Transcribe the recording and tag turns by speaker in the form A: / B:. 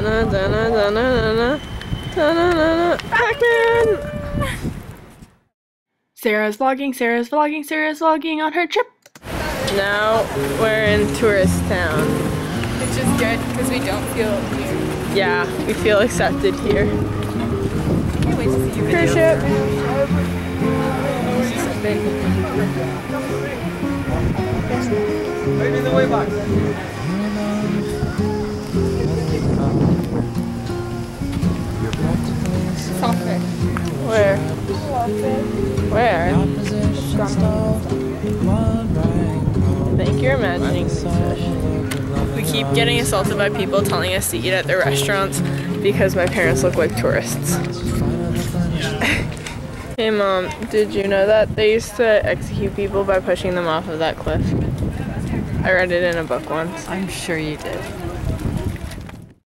A: Pac-Man! Sarah's vlogging, Sarah's vlogging, Sarah's vlogging on her trip. Now we're in tourist town.
B: Which is good because we don't feel weird.
A: Yeah, we feel accepted here.
B: Can't wait to see you.
A: Cruise ship.
C: Maybe the way back.
B: Soccer.
A: Where? Where? I think you're imagining these fish. We keep getting assaulted by people telling us to eat at their restaurants because my parents look like tourists. Hey Mom, did you know that they used to execute people by pushing them off of that cliff? I read it in a book once.
B: I'm sure you did.